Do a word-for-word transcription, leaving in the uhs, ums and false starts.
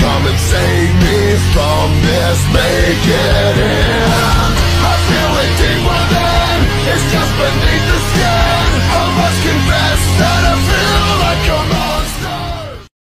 come and save me from this. Make it end.